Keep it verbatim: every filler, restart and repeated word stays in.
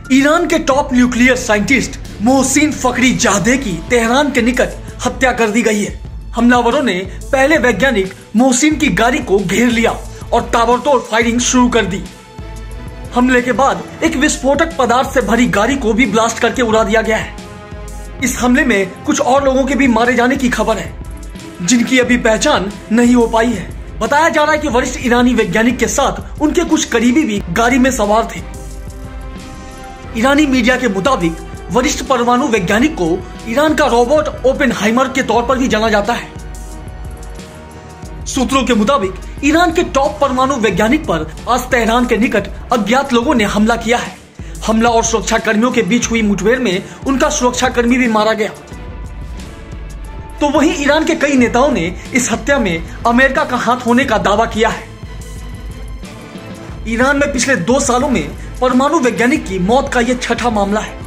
Iran के top nuclear scientist Mohsen Fakhrizadeh की Tehran के निकट हत्या कर दी गई है। हमलावरों ने पहले वैज्ञानिक मोहसिन की गाड़ी को घेर लिया और ताबड़तोड़ फायरिंग शुरू कर दी। हमले के बाद एक विस्फोटक पदार्थ से भरी गाड़ी को भी ब्लास्ट करके उड़ा दिया गया है। इस हमले में कुछ और लोगों के भी मारे जाने की खबर है, जिनकी अभी पहचान नहीं हो पाई है। बताया जा रहा है कि वरिष्ठ ईरानी वैज्ञानिक के साथ उनके कुछ करीबी भी गाड़ी में सवार थे। ईरानी मीडिया के मुताबिक वरिष्ठ परमाणु वैज्ञानिक को ईरान का रॉबर्ट ओपेनहाइमर के तौर पर भी जाना जाता है। सूत्रों के मुताबिक ईरान के टॉप परमाणु वैज्ञानिक पर आज तेहरान के निकट अज्ञात लोगों ने हमला किया है। हमला और सुरक्षा कर्मियों के बीच हुई मुठभेड़ में उनका सुरक्षा कर्मी भी मारा गया। तो वहीं ईरान के कई नेताओं ने इस हत्या में अमेरिका का हाथ होने का दावा किया है। ईरान में पिछले दो सालों में परमाणु वैज्ञानिक की मौत का यह छठा मामला है।